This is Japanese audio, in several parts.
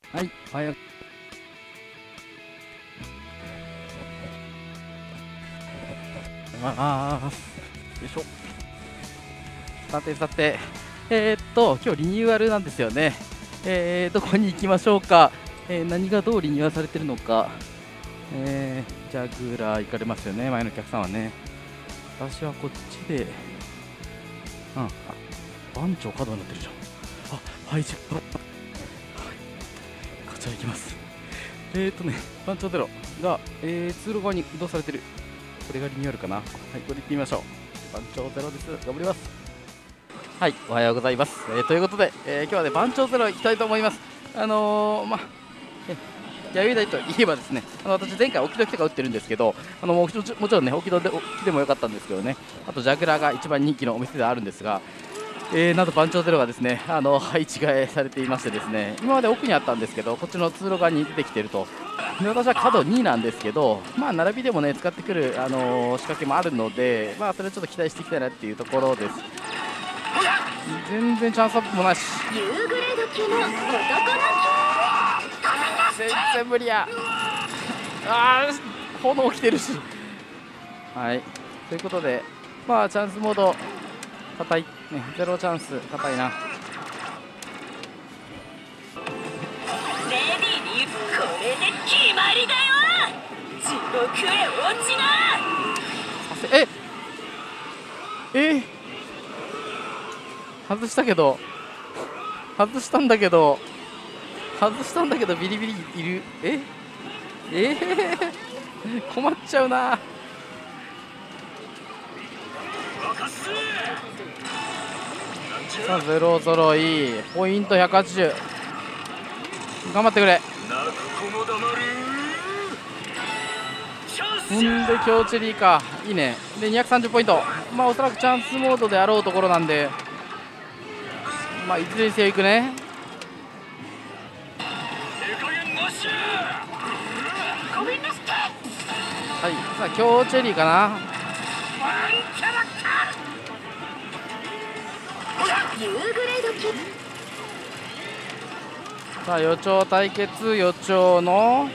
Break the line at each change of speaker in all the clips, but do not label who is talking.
はい、おはよう。よいしょ。さてさて、今日リニューアルなんですよね。どこに行きましょうか。何がどうリニューアルされてるのか。ジャグラー行かれますよね、前のお客さんはね。私はこっちで、番長角になってるじゃん。はい、はい、こちら行きます。番長ゼロが、通路側に移動されてる。これがリニューアルかな。はい、これ行ってみましょう。番長ゼロです。頑張ります。はい、おはようございます。ということで、今日はね、番長ゼロ行きたいと思います。弥生台といえばですね、私、前回、置き時とか打ってるんですけど、もちろんね、置き時でもよかったんですけどね、あとジャグラーが一番人気のお店ではあるんですが、なんと番長ゼロがですね、配置換えされていましてですね、今まで奥にあったんですけど、こっちの通路側に出てきていると。で、私は角2なんですけど、並びでもね、使ってくる、仕掛けもあるので、それちょっと期待していきたいなっていうところです。全然チャンスアップもなし。
夕暮れ時の男の
全然無理や。炎来てるし。はい、ということで、チャンスモード硬い、ね、ゼロチャンス硬いな。
レディにこれで決まりだよ。地獄へ落ちな。
外したんだけどビリビリいる。困っちゃうな。さあゼロ揃い、ポイント180、頑張ってくれ。ほんで強チェリーか、いいね。で230ポイント、おそらくチャンスモードであろうところなんで、いずれにせよいくね。はい、さあ強チェリーかな。
夕暮れ時。
さあ予兆対決、予兆の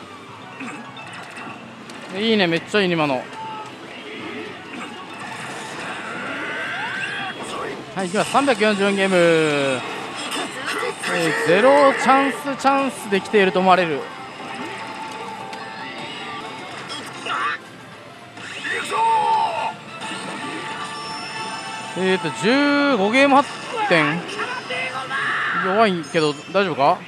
いいね、めっちゃいいね今の。はい、いきます。344ゲーム、ゼロチャンスで来ていると思われる。15ゲーム8点、弱いけど大丈夫か。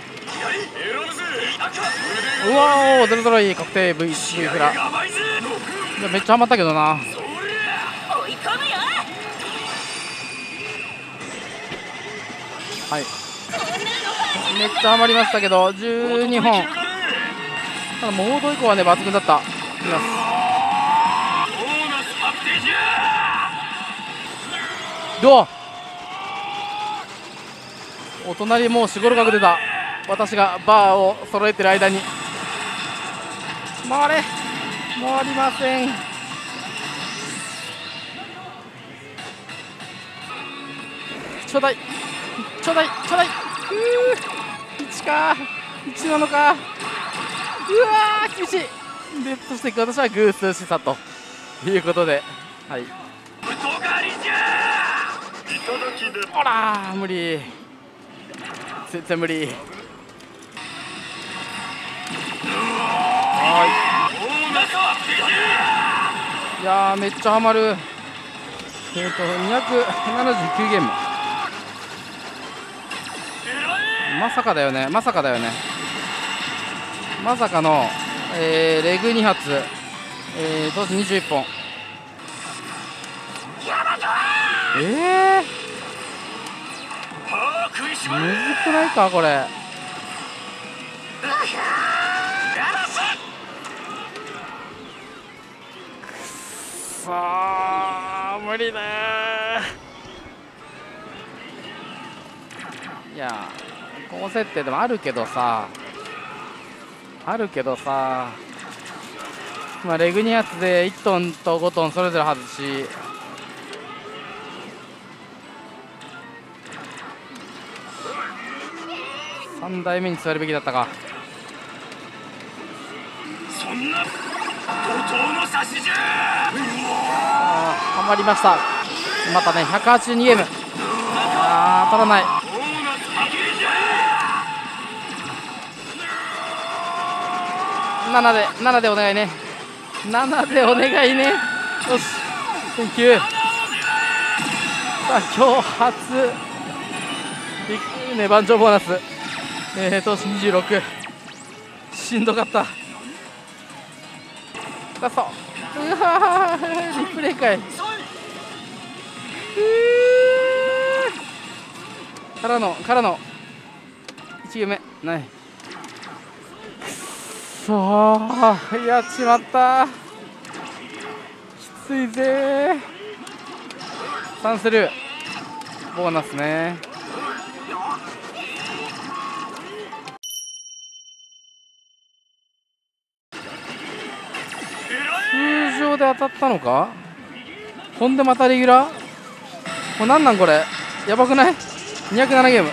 うわー、ゼロゼロい確定 V フラ。めっちゃハマったけどな。はい、めっちゃハマりましたけど12本。ただモード以降はね抜群だった。いきます。どうお隣もう4、5角出た。私がバーを揃えてる間に回りません。ちょうだい1か1なのか。うわー厳しい。でそして私はグースしさということで、はい、ほらー無理、全然無理。いやーめっちゃハマる。279ゲーム、まさかだよね。まさかの、レグ2発、同時21本。むずくないかこれ。さあ無理だ。いや高設定でもあるけどさ、レグ2発で1トンと5トンそれぞれ外し、 3台目に座るべきだったか。
そんな怒涛の指図じゃ。
はまりました。またね182ゲーム。当たらない。7でお願いね。7でお願いね。よし、センキュー。さあ今日初ね番長ボーナス投資26。しんどかった。ラスト。うわーリプレイかい。からの1ゲームない。くっそー、やっちまった。きついぜー。3スルーボーナスね。通常で当たったのか。ほんでまたレギュラー。もうなんなんこれ、やばくない。207ゲーム。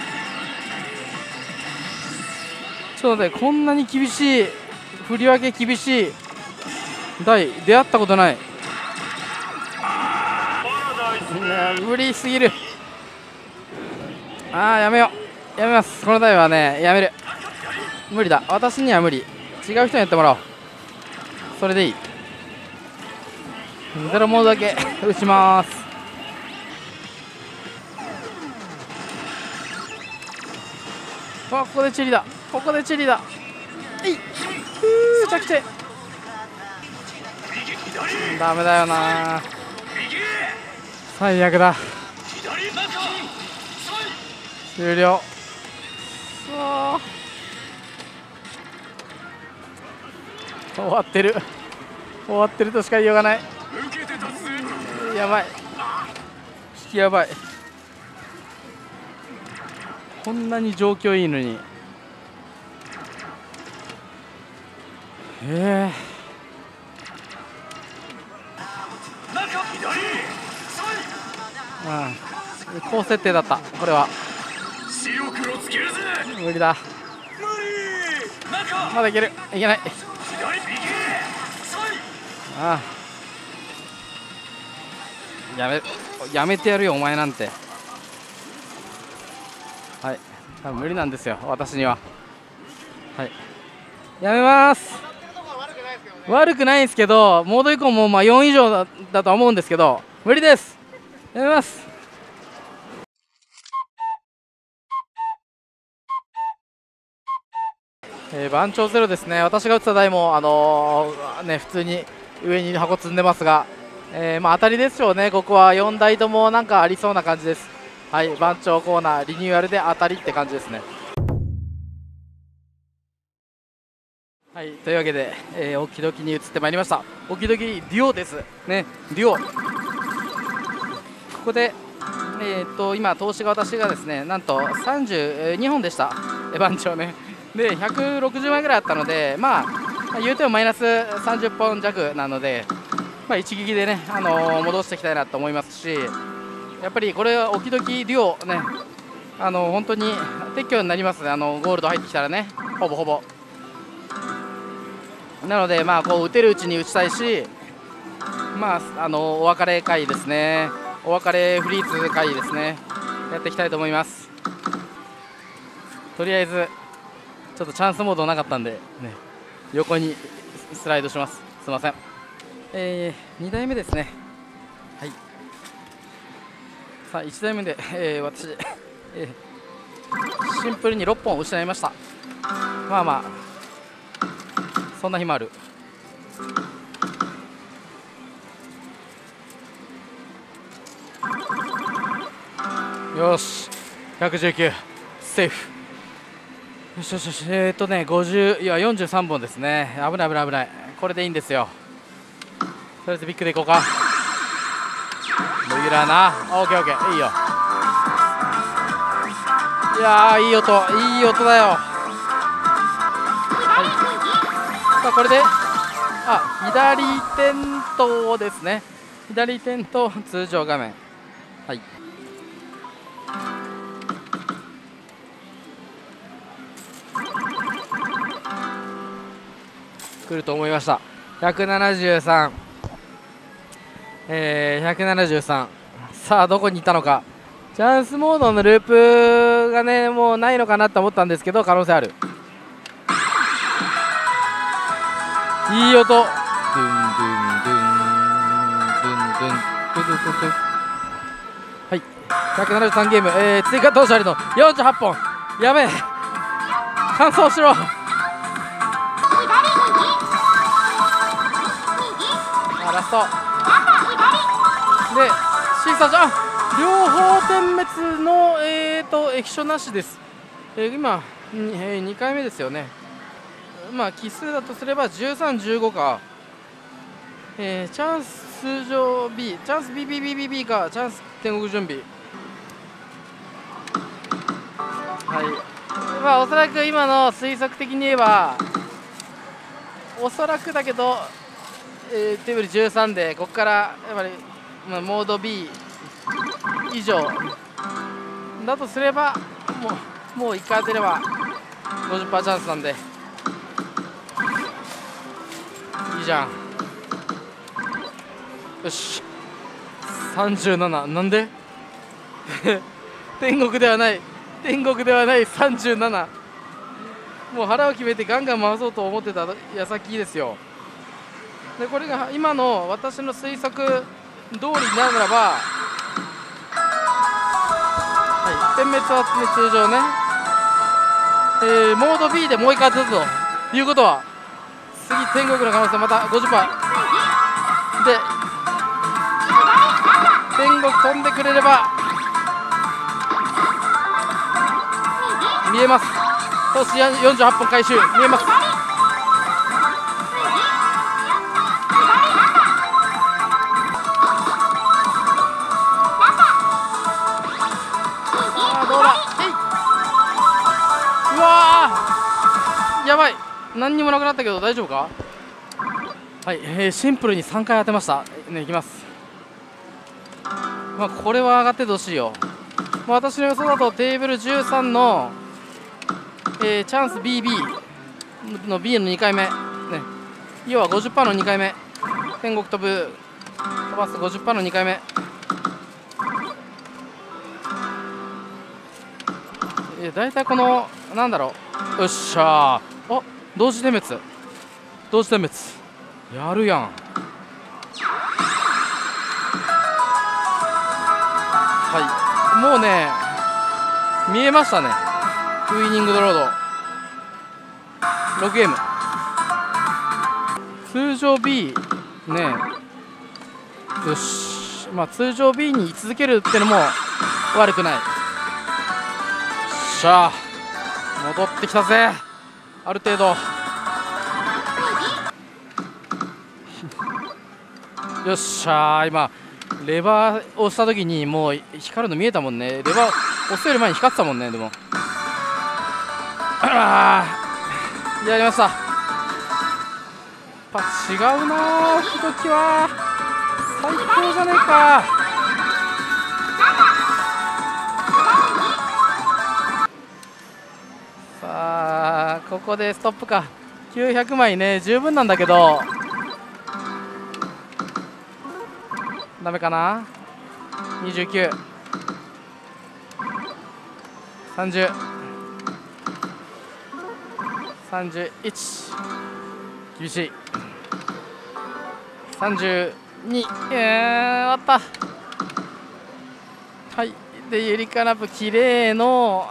ちょっと待って、こんなに厳しい振り分け厳しい台出会ったことない。無理すぎる。やめよう、やめます。この台はねやめる。無理だ、私には無理。違う人にやってもらおう。それでいい。ゼロモードだけ打ちます。ここでチリだ、ここでチリだ。着地ダメだよな。最悪だ。終了。終わってる、終わってるとしか言いようがない。やばい、引きやばい。こんなに状況いいのに。高設定だった。これは無理だ。まだいける。いけない。やめてやるよお前なんて。はい、多分無理なんですよ私には。はい、やめます。悪くないんですけど、モード以降も4以上だとは思うんですけど、無理です。やめます。番長ゼロですね。私が打った台も普通に上に箱積んでますが、当たりでしょうね。ここは4台ともなんかありそうな感じです。はい、番長コーナーリニューアルで当たりって感じですね。はい、というわけで、オキドキに移ってまいりました。オキドキデュオですね。デュオ、ここで今投資が私がですねなんと32本でした。番長ね。で160枚ぐらいあったので、言うてもマイナス30本弱なので、一撃でね、戻していきたいなと思いますし、やっぱりこれはオキドキデュオね、本当に撤去になりますね。ゴールド入ってきたらね、ほぼほぼ。なのでこう打てるうちに打ちたいし、お別れ会ですね、お別れフリーズ会ですね、やっていきたいと思います。とりあえずちょっとチャンスモードなかったんで、横にスライドします。すいません。2台目ですね。はい。さあ1台目で、私、シンプルに6本失いました。そんな日もある。よし、119セーフ。よしよしよし。50、いや43本ですね。危ない危ない危ない。これでいいんですよ。とりあえずビッグでいこうか。レギュラーな。オッケーオッケー、いいよ。いやー、いい音、いい音だよ。はい、さあこれで左点灯ですね。左点灯通常画面。はい、
来ると思いました。173、173。さあどこに行ったのか。チャンスモードのループがねもうないのかなと思ったんですけど、可能性ある。いい音。ドゥンドゥンドゥンドゥンドゥンドゥンドゥンドゥンドゥン。はい、173ゲーム、追加投手ありの48本。やべえ、完走しろ。あ、ラストで審査じゃん、両方点滅の液晶なしです。今、2回目ですよね。まあ奇数だとすれば13、15か、チャンス通常 B、チャンス BBBBB か、チャンス天国準備。はい、まあおそらく今の推測的に言えば、おそらくだけど、テーブル13でここからやっぱり、まあ、モード B 以上だとすればもう1回当てれば 50% チャンスなんでいいじゃん。よし、37。なんで天国ではない、天国ではない。37。もう腹を決めてガンガン回そうと思ってた矢先ですよ。でこれが今の私の推測通りになるならば、はい、点滅は、ね、通常ね、モード B でもう1回当てたということは、次天国の可能性また 50% で、天国飛んでくれれば見えます。そして48本回収見えます。どうだ、うわー、やばい、何にもなくなったけど大丈夫か。はい、シンプルに3回当てましたね。いきます。まあこれは上がっててほしいよ。まあ、私の予想だとテーブル13の、チャンス BB の B の2回目、ね、要は 50% の2回目、天国飛ばす 50% の2回目、大体このなんだろう、よっしゃー、あ、同時点滅、同時点滅やるやん。はい、もうね見えましたね、ウイニングドロード6ゲーム。通常 B ね、よし、まあ通常 B に居続けるってのも悪くない。しゃあ戻ってきたぜ、ある程度よっしゃー。今レバーを押した時にもう光るの見えたもんね。レバー押すより前に光ってたもんね。でもやりました。やっぱ違うなー、置き時は最高じゃねえか。さあここでストップか。900枚ね十分なんだけどダメかな。29、30、31、厳しい。32、終わった。はい、でゆりかなぷ綺麗の、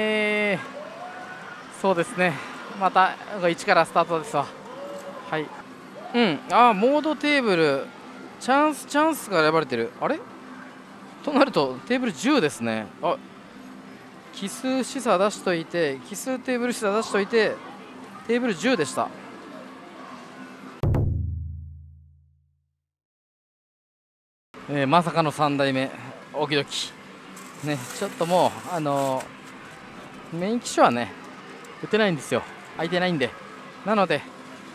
そうですね、また1からスタートですわ。はい、うん、モードテーブルチャンスが選ばれてる。あれとなるとテーブル10ですね。奇数示唆出しといて、奇数テーブル示唆出しといてテーブル10でした。まさかの3代目オキドキね。ちょっともうメイン機種はね打てないんですよ、空いてないんで。なので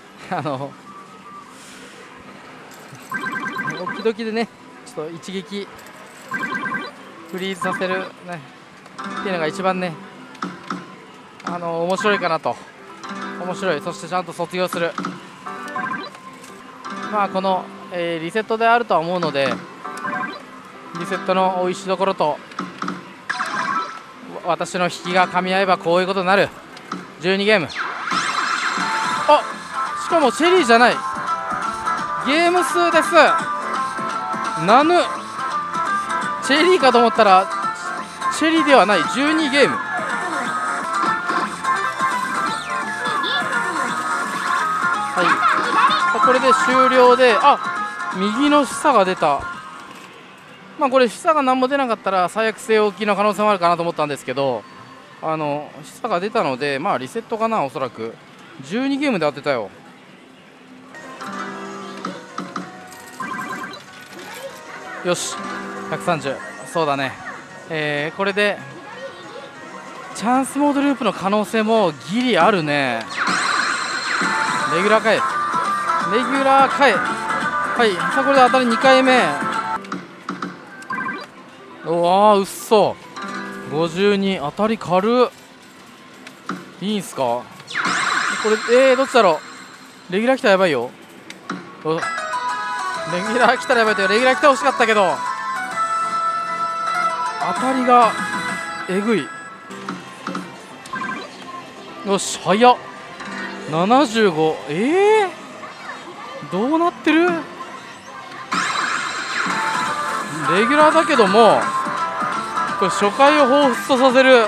オキドキでねちょっと一撃フリーズさせるねっていうのが一番ね面白いかなと。面白い、そしてちゃんと卒業するまあこの、リセットであるとは思うので、リセットの美味しいところと私の引きが噛み合えばこういうことになる。12ゲーム。あ、しかもチェリーじゃない、ゲーム数です。ナヌチェリーかと思ったらチェリーではない、12ゲーム。はい、これで終了で、右の示唆が出た。まあこれ示唆が何も出なかったら最悪据え置きの可能性もあるかなと思ったんですけど、示唆が出たので、まあリセットかな、おそらく。12ゲームで当てたよ。よし、130。そうだね、これでチャンスモードループの可能性もギリあるね。レギュラーかい、レギュラーかい。はい、さあこれで当たり2回目。うわー、うっそ、52、当たり軽っ。いいんすかこれ。どっちだろう。レギュラー来たらやばいよ。レギュラー来たらやばいというか、レギュラー来てほしかったけど当たりがえぐい。よし、早っ、75。どうなってる。レギュラーだけどもこれ初回を彷彿とさせる、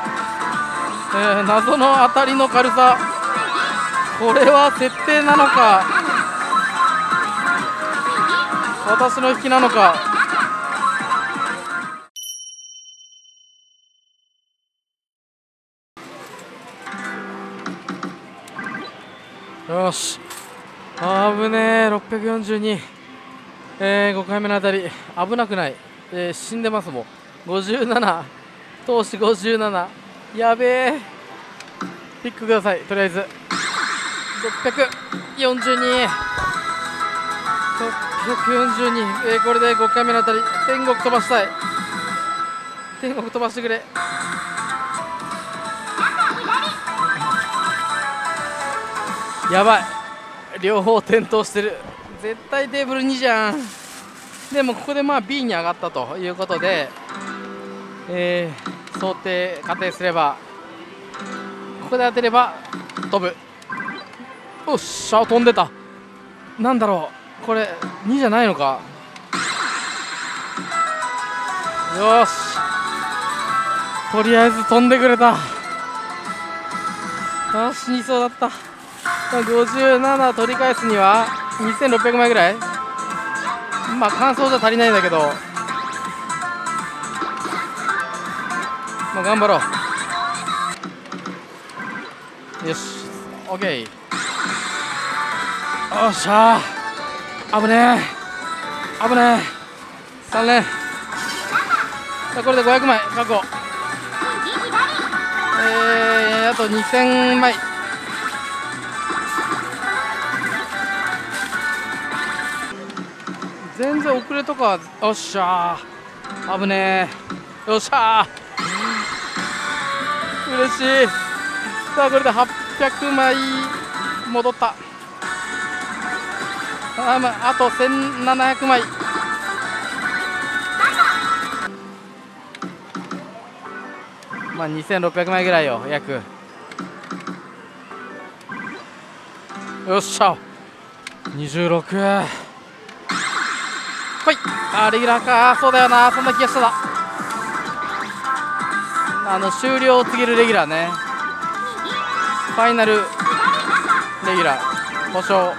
謎の当たりの軽さ。これは設定なのか私の引きなのか。よし、危ねえ。642、5回目の当たり危なくない、死んでますもん。57、投資57、やべえ。ピックください、とりあえず。642、642、これで5回目の当たり。天国飛ばしたい、天国飛ばしてくれ。やばい、両方点灯してる。絶対テーブル2じゃん。でもここでまあ B に上がったということで、想定仮定すればここで当てれば飛ぶ。おっしゃ、飛んでた。なんだろう、これ2じゃないのか。よし、とりあえず飛んでくれた。死にそうだった。57取り返すには2600枚ぐらい。まあ完走じゃ足りないんだけど、まあ頑張ろう。よし、 OK。 よっしゃー、危ねえ危ねえ。3連。さあこれで500枚確保。あと2000枚。全然遅れとか。よっしゃー、危ねえ。よっしゃー、嬉しい。さあこれで800枚戻った。あと1700枚。まあ2600枚ぐらいよ、約。よっしゃ、26。ほい、レギュラーか。そうだよな、そんな気がした。終了を告げるレギュラーね。ファイナルレギュラー保証。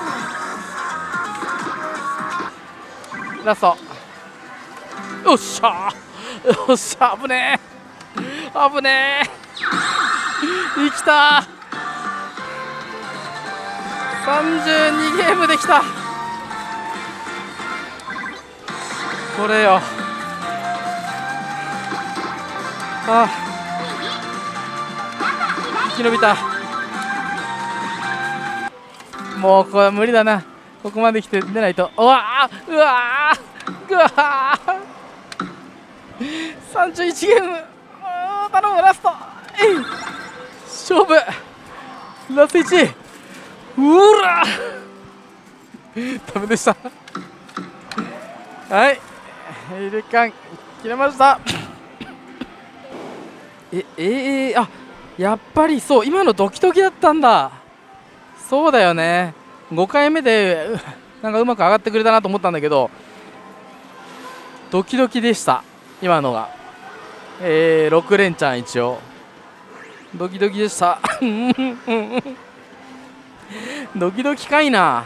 ラスト。よっしゃー、よっしゃ、危ねえ危ねえ。生きた。32ゲームできた。これよ。生き延びた。もうこれ無理だな。ここまで来て出ないと。うわー、うわー、うわー、31ゲーム。頼む、ラスト。勝負ラスト1。うらダメでした。はい、入れ替切れました。あ、やっぱりそう、今のドキドキだったんだ。そうだよね。5回目でなんかうまく上がってくれたなと思ったんだけど、ドキドキでした今のが。6連チャン一応ドキドキでしたドキドキかいな。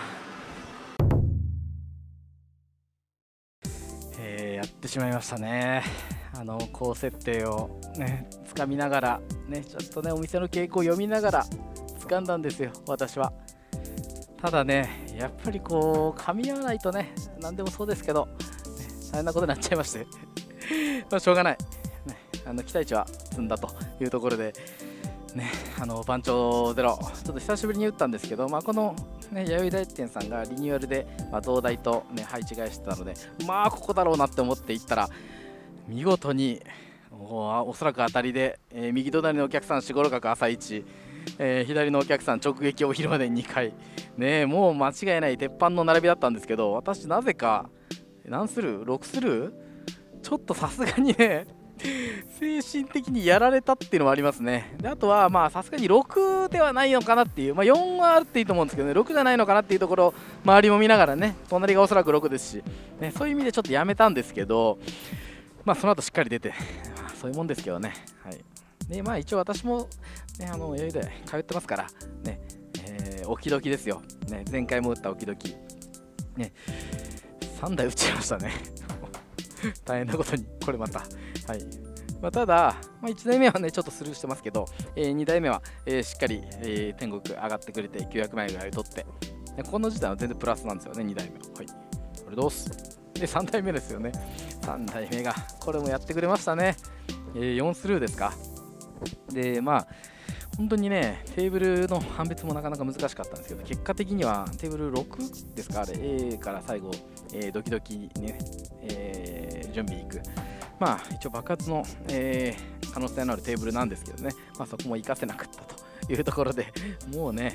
やってしまいましたね。高設定をねつかみながらね、ちょっとねお店の傾向を読みながら掴んだんですよ私は。ただねやっぱりこう噛み合わないとね、何でもそうですけど、ね、大変なことになっちゃいましてまあしょうがない、ね、期待値は積んだというところでね、番長ゼロちょっと久しぶりに打ったんですけど、この、ね、弥生大店さんがリニューアルで、増大と、ね、配置換えしてたので、ここだろうなって思って行ったら見事におそらく当たりで、右隣のお客さん4、5、6角朝1、左のお客さん直撃お昼まで2回、ね、もう間違いない鉄板の並びだったんですけど、私なぜか何スルー6スルーちょっとさすがにね精神的にやられたっていうのもありますね。であとはさすがに6ではないのかなっていう、4はあるっていいと思うんですけどね、6じゃないのかなっていうところ周りも見ながらね、隣がおそらく6ですし、ね、そういう意味でちょっとやめたんですけど、その後しっかり出て、そういうもんですけどね。はい、で一応私も、ね、弥生で通ってますからね、オキドキですよ、ね、前回も打ったオキドキ、ね、3台打っちゃいましたね大変なことにこれまた。はい、ただ、1台目はねちょっとスルーしてますけど、2台目は、しっかり、天国上がってくれて900枚ぐらい取って、この時代は全然プラスなんですよね。2台目は、はい、これどうすで3台目ですよね。3台目がこれもやってくれましたね。4スルーですか。で本当にねテーブルの判別もなかなか難しかったんですけど、結果的にはテーブル6ですか、あれ A から最後、ドキドキね、準備いく、一応爆発の、可能性のあるテーブルなんですけどね、そこも活かせなかったというところで、もうね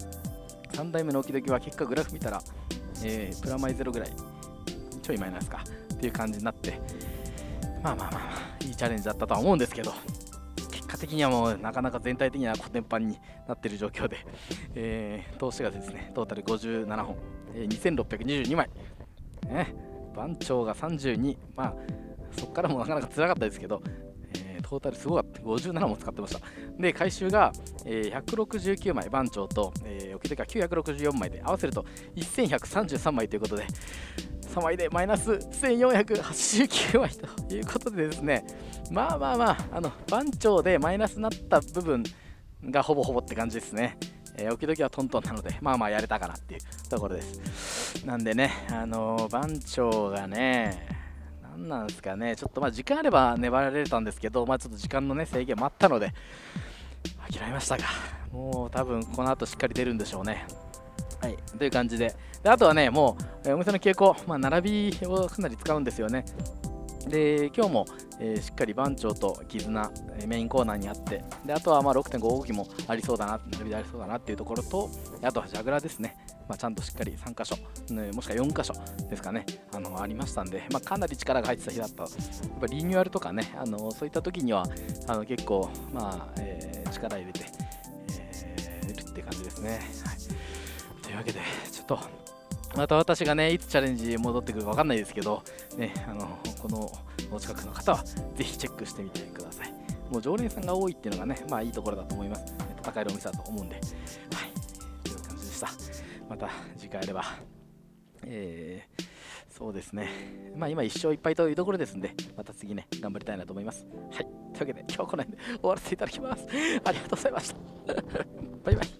3台目のドキドキは結果グラフ見たら、プラマイゼロぐらいちょいマイナスかっていう感じになって、いいチャレンジだったとは思うんですけど、結果的にはもうなかなか全体的にはコテンパンになっている状況で、投資がですねトータル57本、2622枚、ね、番長が32、そこからもなかなか辛かったですけど、トータルすごかった、57も使ってました。で回収が、169枚番長と、オキドキが964枚で合わせると1133枚ということで、3枚でマイナス1489枚ということでですね、番長でマイナスになった部分がほぼほぼって感じですね。オキドキはトントンなのでやれたかなっていうところです。なんでね番長がね何なんですかね、ちょっと時間あれば粘られたんですけど、ちょっと時間のね制限もあったので諦めましたが、もう多分この後しっかり出るんでしょうね。はい、という感じで、あとはねもう、お店の傾向、並びをかなり使うんですよね。で今日も、しっかり番長と絆、メインコーナーにあって、であとは6.5 号機もありそうだな、並びでありそうだなっていうところと、あとはジャグラーですね、ちゃんとしっかり3箇所、もしくは4箇所ですかね、ありましたんで、かなり力が入ってた日だった。やっぱリニューアルとかね、そういった時には結構、力入れて、るって感じですね。はい、というわけでちょっとまた私がねいつチャレンジ戻ってくるか分かんないですけど、ね、このお近くの方はぜひチェックしてみてください。もう常連さんが多いっていうのがねいいところだと思います。戦えるお店だと思うんで、はい、という感じでした。また次回あれば、そうですね、今1勝1敗というところですんで、また次ね頑張りたいなと思います。はい、というわけで今日はこの辺で終わらせていただきます。ありがとうございましたバイバイ。